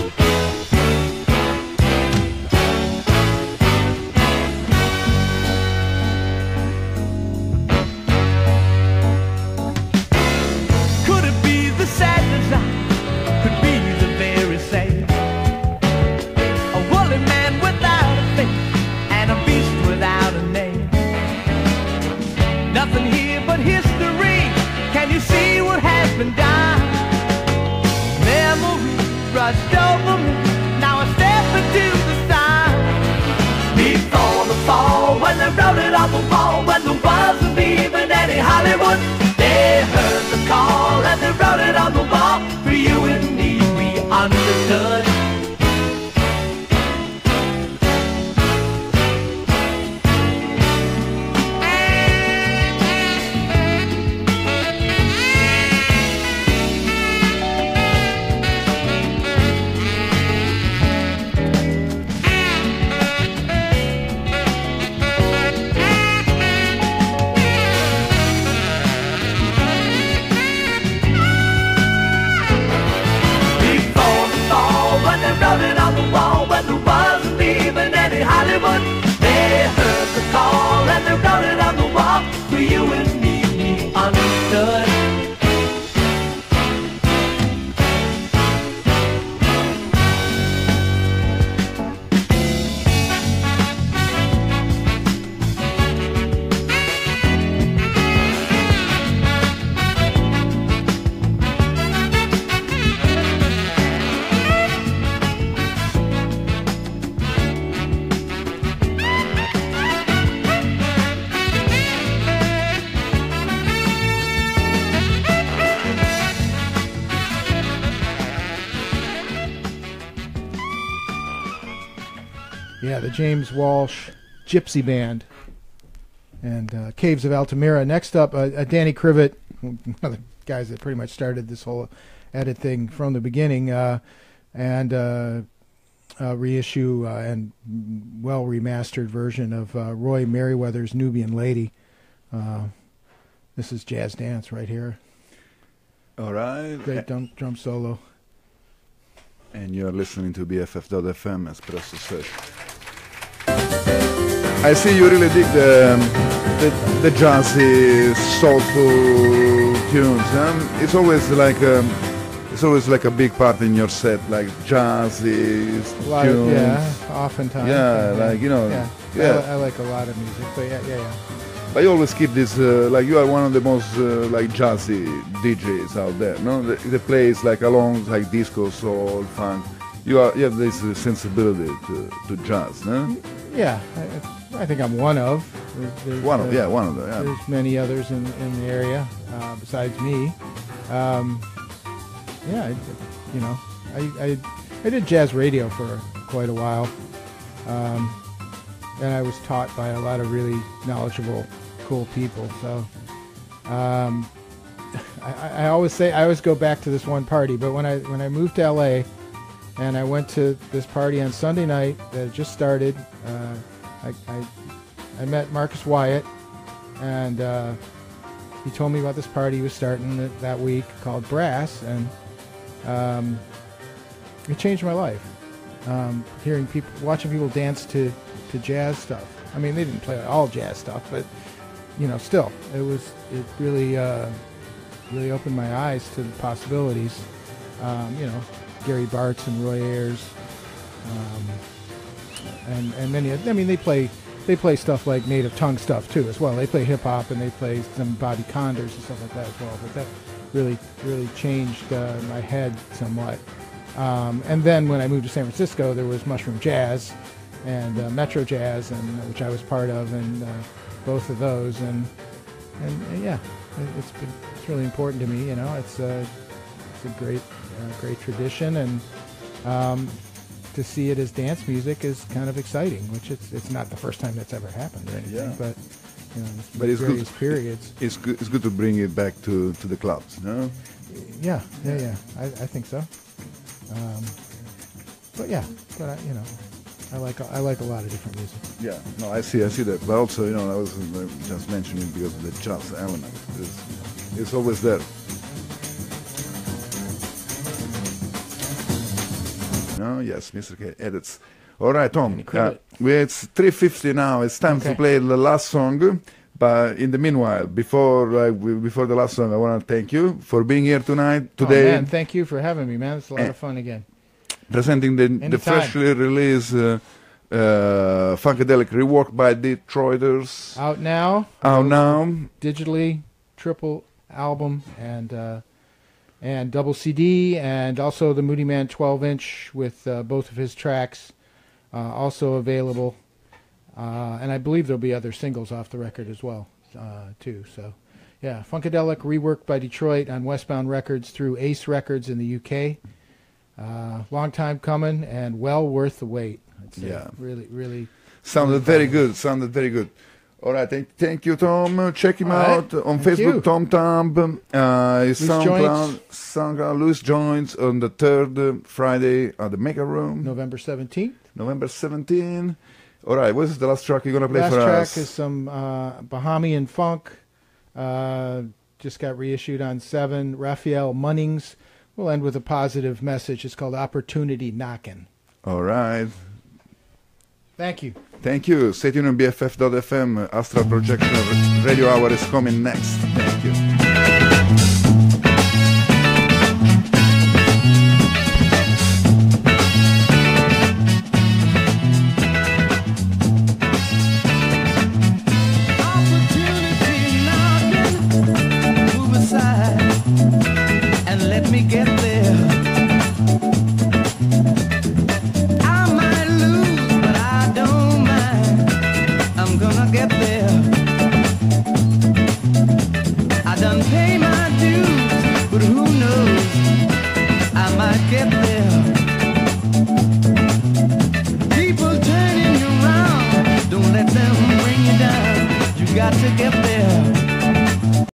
Nothing here but history. Can you see what has been done? Memory rushed over me. Now I step into the sun. Before the fall, when they wrote it on the wall, when there wasn't even any Hollywood, they heard the call and they wrote it on the wall. For you and me, we understood. Hollywood, they heard the call and they wrote it on the wall. For you and me, we understood. Yeah, the James Walsh Gypsy Band and Caves of Altamira. Next up, Danny Krivit, one of the guys that pretty much started this whole edit thing from the beginning, and reissue and well remastered version of Roy Merriweather's Nubian Lady. This is Jazz Dance right here. All right. Great drum solo. And you're listening to BFF.FM Espresso Sesh. I see you really dig the jazzy, soulful tunes. It's always like a big part in your set, like jazzy tunes. Yeah, oftentimes. Yeah, like you know. Yeah. I like a lot of music, but yeah. But you always keep this, like you are one of the most like jazzy DJs out there, no? That plays like along like disco, soul, funk. you have this sensibility to jazz, no? Yeah, I think I'm one of. There's, one of them. Yeah. There's many others in the area besides me. I did jazz radio for quite a while, and I was taught by a lot of really knowledgeable, cool people. So I always go back to this one party. But when I moved to LA, and I went to this party on Sunday night that had just started, I met Marcus Wyatt, and he told me about this party he was starting that week called Brass, and it changed my life. Watching people dance to jazz stuff. I mean, they didn't play all jazz stuff, but still, it really opened my eyes to the possibilities. Gary Bartz and Roy Ayers, and many. I mean, they play stuff like native tongue stuff too, as well. They play hip hop and they play some Bobby Condors and stuff like that as well. But that really changed my head somewhat. And then when I moved to San Francisco, there was Mushroom Jazz and Metro Jazz, and which I was part of, and both of those, and yeah, it's really important to me. It's a great tradition, and to see it as dance music is kind of exciting. Which it's not the first time that's ever happened or anything, but it's various good. Periods. It's good to bring it back to the clubs, no? Yeah. I think so. But I like a lot of different music. Yeah, no, I see that. But also, I was just mentioning because of the jazz element. It's always there. No, yes, Mr. K edits. All right, Tom. It's 3:50 now. It's time to play the last song. But in the meanwhile, before the last song, I want to thank you for being here today. Oh, man, thank you for having me, man. It's a lot of fun again. Presenting the freshly released Funkadelic Reworked by Detroiters. Out now. Digitally, triple album and double CD, and also the Moody Man 12-inch with both of his tracks also available. And I believe there'll be other singles off the record as well, too. So, yeah, Funkadelic Reworked by Detroit on Westbound Records through Ace Records in the UK. Long time coming and well worth the wait. I'd say. Yeah, really. Sounded very good. All right, thank you, Tom. Check him out on Facebook, Tom Thump. SoundCloud, Loose Joints on the third Friday at the Mega Room. November 17th. All right, what is the last track you're going to play for us? Last track is some Bahamian funk. Just got reissued on 7. Raphael Munnings. We'll end with a positive message. It's called Opportunity Knockin'. All right. Thank you. Stay tuned on BFF.fm. Astral Projection Radio Hour is coming next. Thank you. Get